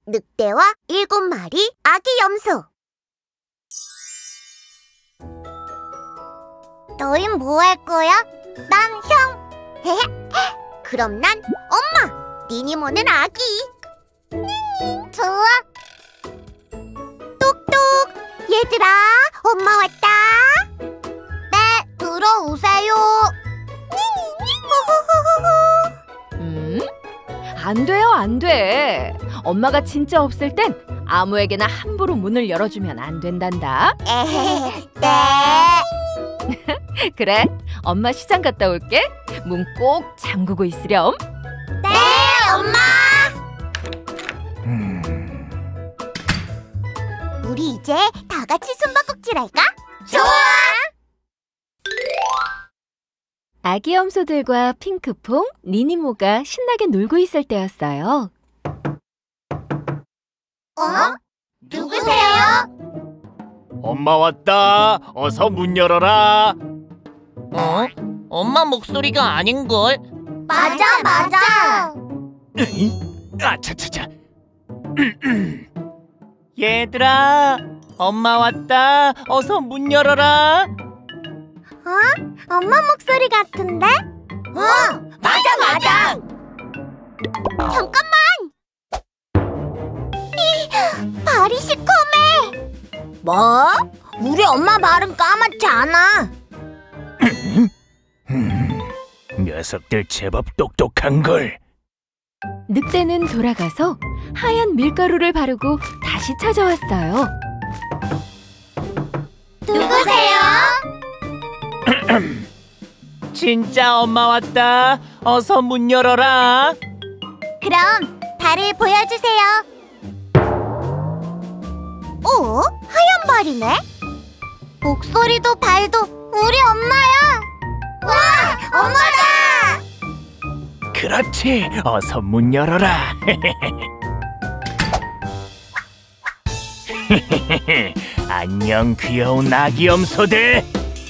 늑대와 7마리 아기 염소. 너흰 뭐 할 거야? 난 형. 그럼 난 엄마. 니니모는 아기. 좋아. 똑똑. 얘들아, 엄마 왔다. 네, 들어오세요. 안 돼요, 안 돼. 엄마가 진짜 없을 땐 아무에게나 함부로 문을 열어주면 안 된단다. 네. 그래, 엄마 시장 갔다 올게. 문 꼭 잠그고 있으렴. 네, 엄마. 우리 이제 다 같이 숨바꼭질 할까? 좋아. 아기 염소들과 핑크퐁, 니니모가 신나게 놀고 있을 때였어요. 누구세요? 엄마 왔다. 어서 문 열어라. 엄마 목소리가 아닌걸? 맞아. 아차차차. 얘들아, 엄마 왔다. 어서 문 열어라. 엄마 목소리 같은데? 맞아. 잠깐만. 발이 시커매. 뭐? 우리 엄마 발은 까맣지 않아. 녀석들 제법 똑똑한걸. 늑대는 돌아가서 하얀 밀가루를 바르고 다시 찾아왔어요. 누구세요? 진짜 엄마 왔다. 어서 문 열어라. 그럼 발을 보여주세요. 오, 하얀 발이네. 목소리도 발도 우리 엄마야. 와, 엄마다. 그렇지. 어서 문 열어라. 안녕, 귀여운 아기 염소들.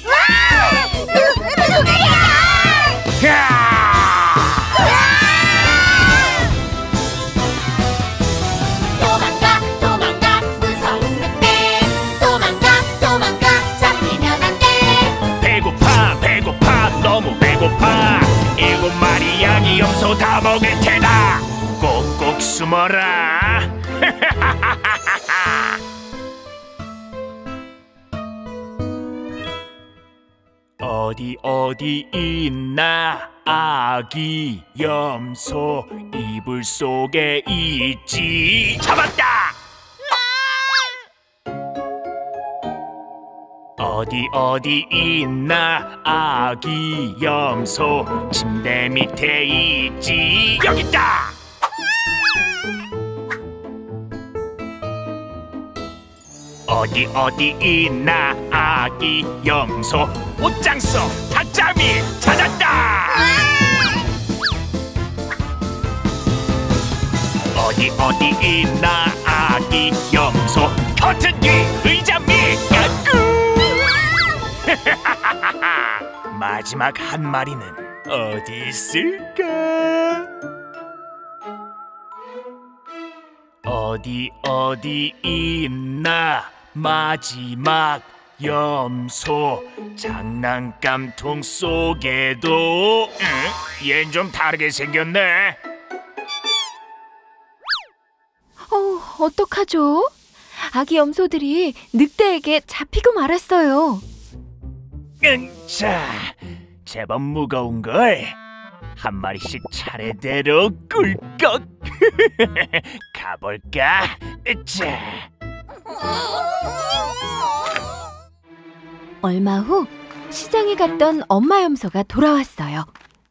누구야? 도망가 무서운 늑대. 도망가 잡히면 안 돼. 배고파 너무 배고파. 7마리 아기 염소 다 먹을 테다. 꼭꼭 숨어라. 어디 있나 아기 염소. 이불 속에 있지. 잡았다. 어디 있나 아기 염소. 침대 밑에 있지. 여기 있다. 어디 있나 아기 염소. 옷장 속 닭자미 찾았다. 어디 있나 아기 염소. 커튼 뒤 의자 밑. 마지막 한 마리는 어디 있을까? 어디 있나 마지막 염소. 장난감통 속에도. 얜 좀 다르게 생겼네. 어떡하죠? 아기 염소들이 늑대에게 잡히고 말았어요. 자, 제법 무거운걸. 한 마리씩 차례대로 꿀꺽. 가볼까? 자. 얼마 후 시장에 갔던 엄마 염소가 돌아왔어요.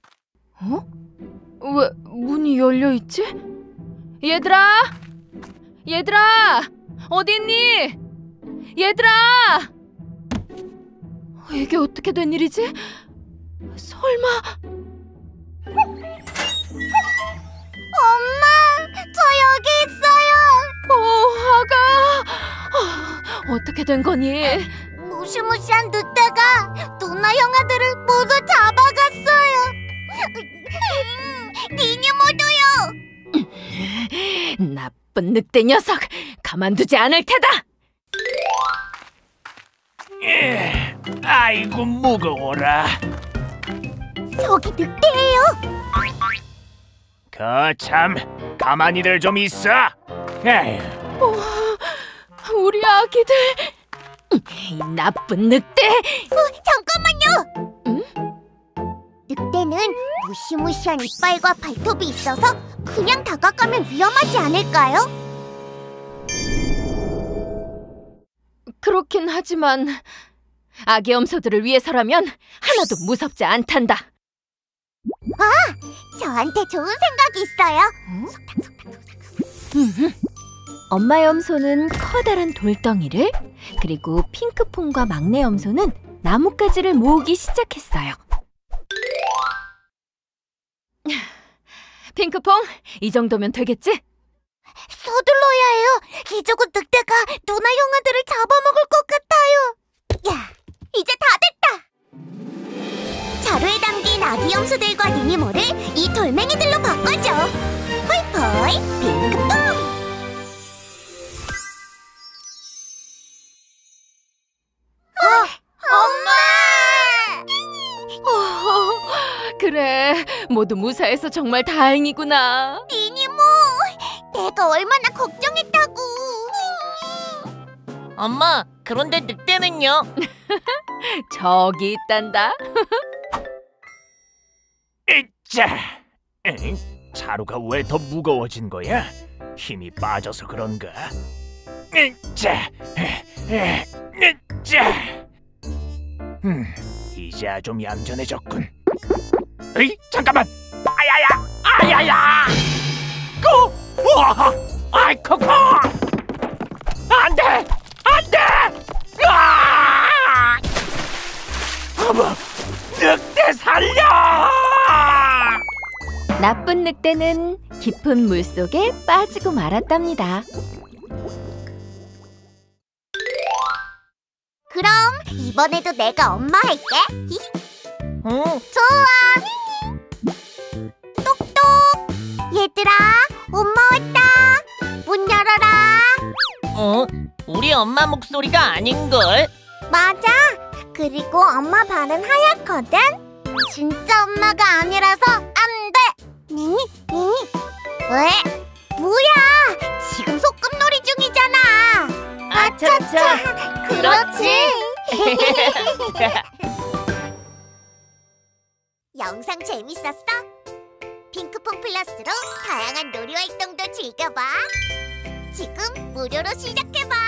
왜 문이 열려 있지? 얘들아, 어디 있니? 얘들아, 이게 어떻게 된 일이지? 설마? 엄마, 저 여기 있어요. 아가, 어떻게 된 거니? 무시무시한 늑대가 누나 형아들을 모두 잡아갔어요. 니니모도요. 나쁜 나쁜 늑대 녀석! 가만두지 않을 테다! 아이고 무거워라. 저기 늑대예요. 거참 가만히들 좀 있어. 에휴, 우리 아기들! 이 나쁜 늑대! 잠깐만요. 늑대는 무시무시한 이빨과 발톱이 있어서 그냥 다가가면 위험하지 않을까요? 그렇긴 하지만 아기 염소들을 위해서라면 하나도 무섭지 않단다. 저한테 좋은 생각이 있어요. 엄마 염소는 커다란 돌덩이를, 그리고 핑크퐁과 막내 염소는 나뭇가지를 모으기 시작했어요. 핑크퐁, 이 정도면 되겠지? 서둘러야 해요. 이쪽은 늑대가 누나 형아들을 잡아먹을 것 같아요. 야, 이제 다 됐다. 자루에 담긴 아기 염소들과 니니모를 이 돌멩이들로 바꿔줘. 폴폴 핑크퐁. 엄마! 그래, 모두 무사해서 정말 다행이구나. 니니모, 내가 얼마나 걱정했다고. 엄마, 그런데 늑대는요? 저기 있단다. 으짜. 자루가 왜 더 무거워진 거야? 힘이 빠져서 그런가? 으짜. 으짜. 이제야 좀 얌전해졌군. 에이, 잠깐만. 아야야. 우와! 아이쿠! 안돼! 어머, 늑대 살려! 나쁜 늑대는 깊은 물속에 빠지고 말았답니다. 그럼 이번에도 내가 엄마 할게. 응? 좋아. 똑똑. 얘들아, 엄마 왔다. 문 열어라. 우리 엄마 목소리가 아닌걸? 맞아. 그리고 엄마 발은 하얗거든. 진짜 엄마가 아니라서 안 돼. 왜? 뭐야? 지금 소꿉놀이 중이잖아. 아차차, 그렇지. 영상 재밌었어? 핑크퐁 플러스로 다양한 놀이 활동도 즐겨봐. 지금 무료로 시작해봐.